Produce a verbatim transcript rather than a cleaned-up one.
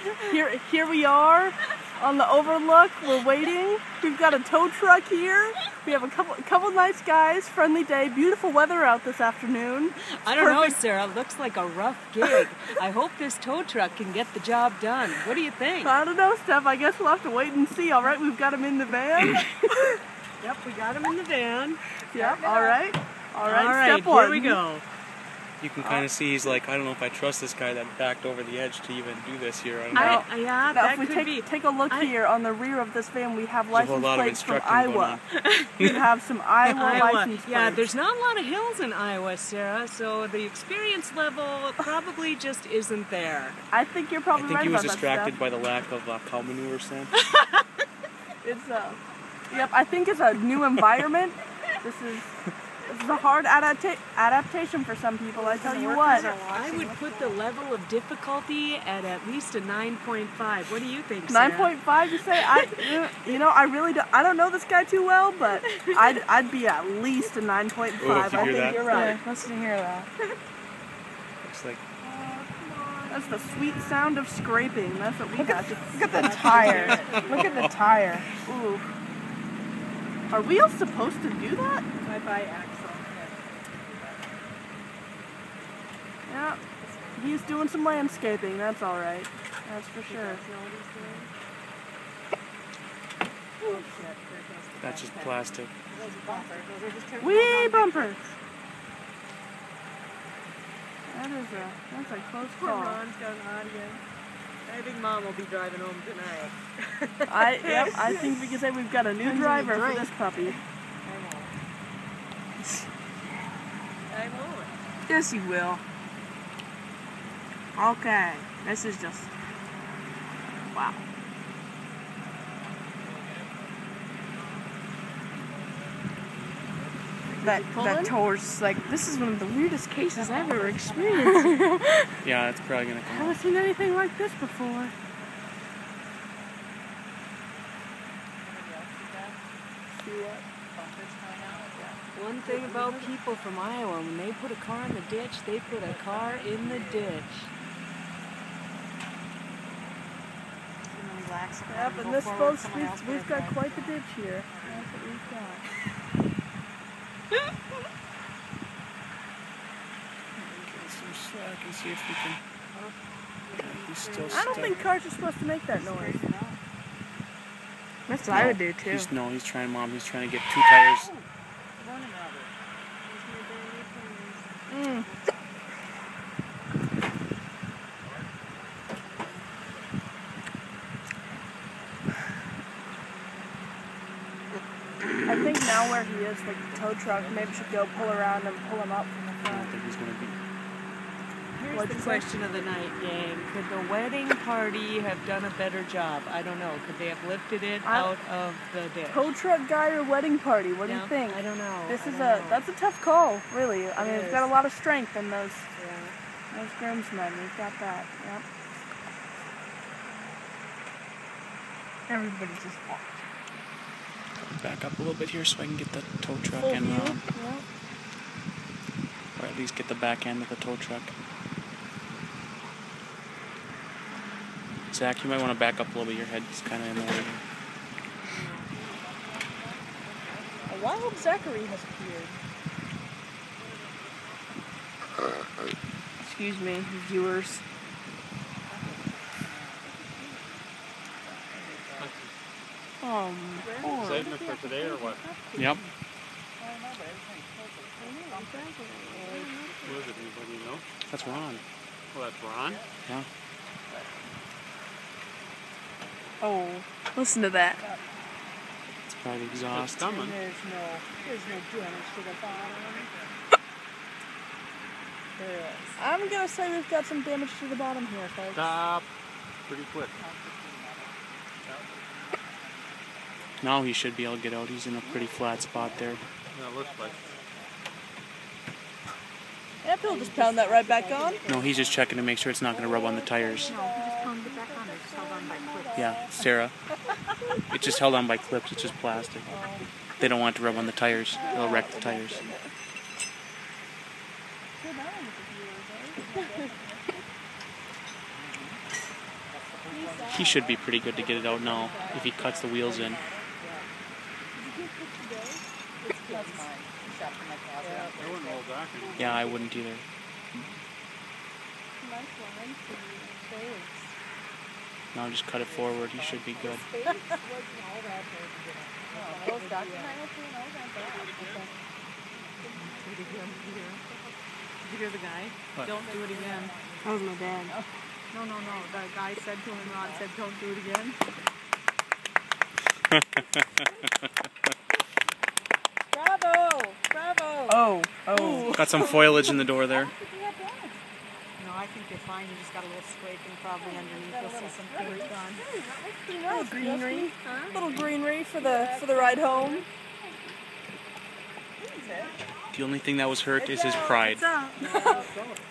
here, here we are on the overlook. We're waiting. We've got a tow truck here. We have a couple, a couple nice guys. Friendly day. Beautiful weather out this afternoon. It's I don't perfect. know, Sarah. Looks like a rough gig. I hope this tow truck can get the job done. What do you think? I don't know, Steph. I guess we'll have to wait and see. All right, we've got him in the van. Yep, we got him in the van. Yep. All right. All right. All right. Step one. Here we go. You can kind of see he's like, I don't know if I trust this guy that backed over the edge to even do this here. I don't know. I, I, yeah, Now, that if we could take, be. take a look I, here on the rear of this van, we have There's a whole license lot of plates from instructing going Iowa. on. We have some Iowa, Iowa. license plates. Yeah, there's not a lot of hills in Iowa, Sarah, so the experience level probably just isn't there. I think you're probably I think right he was about distracted that by the lack of uh, cow manure scent. It's uh, yep. I think it's a new environment. This is this is a hard adapta adaptation for some people. I tell you what. I would put the level of difficulty at at least a nine point five. What do you think, Sarah? nine point five, you say? I, you know, I really don't, I don't know this guy too well, but I'd, I'd be at least a nine point five. Ooh, I you hear think that? you're right. Yeah, listen to hear that. Looks like That's the sweet sound of scraping. That's what we Look got. at, look at the tire. Look at the tire. Ooh. Are wheels supposed to do that? Bye-bye, Axel. Yeah. He's doing some landscaping. That's all right. That's for sure. that's just plastic. Wee bumper. That is a that's a close Poor call. Ron's got an audience. I think Mom will be driving home tonight. I yep. I think we can say we've got a new driver for this puppy. I won't. Yes, you will. Okay, this is just wow. That that tour's like this is one of the weirdest cases I've ever experienced. Yeah, it's probably gonna I come haven't seen anything like this before. One thing about people from Iowa, when they put a car in the ditch, they put a car in the ditch. Yep, and this folks, we've, we've got quite the ditch here. That's what we've got. I can see if we can. Yeah, he's still I don't stuck. think cars are supposed to make that noise. That's what I would do too. He's, no, he's trying, Mom. He's trying to get two tires. Mm. I think now where he is, like the tow truck, maybe should go pull around and pull him up from the I front. don't think he's gonna be. Here's What'd the you say? question of the night, gang. Could the wedding party have done a better job? I don't know. Could they have lifted it I- out of the ditch? Tow truck guy or wedding party? What do Yeah, you think? I don't know. This I is don't a know. that's a tough call, really. I mean, It it's got a is. lot of strength in those Yeah. those groomsmen. We've got that. Yep. Everybody just walked. Back up a little bit here so I can get the tow truck Full and, view. um, Yep. or at least get the back end of the tow truck. Zach, you might want to back up a little bit. Your head's kind of in the way. A wild Zachary has appeared. Excuse me, viewers. Um, oh, Saving it for today or what? Yep. Who is it? Anybody you know? That's Ron. Well, that's Ron. Yeah. Oh, listen to that. It's probably It's exhaust. coming. there's no, there's no damage to the bottom. There is. I'm gonna say we've got some damage to the bottom here, folks. Stop. Pretty quick. Now he should be able to get out. He's in a pretty flat spot there. Yeah, it looks like. Yep, he'll just pound that right back on. No, he's just checking to make sure it's not going to rub on the tires. Yeah, Sarah. It's just held on by clips. It's just plastic. They don't want it to rub on the tires. It'll wreck the tires. He should be pretty good to get it out now if he cuts the wheels in. I wouldn't roll back anymore. Yeah, I wouldn't either. Now just cut it forward. He should be good. Did you hear the guy? What? Don't do it again. That was my dad. No, no, no. The guy said to him, Ron said, don't do it again. Bravo! Bravo! Oh, oh. Got some foliage in the door there. No, I think you're fine. You just got a little scraping probably underneath. You'll see some paint gone. Little greenery. Little greenery for the for the ride home. The only thing that was hurt is his pride. What's up?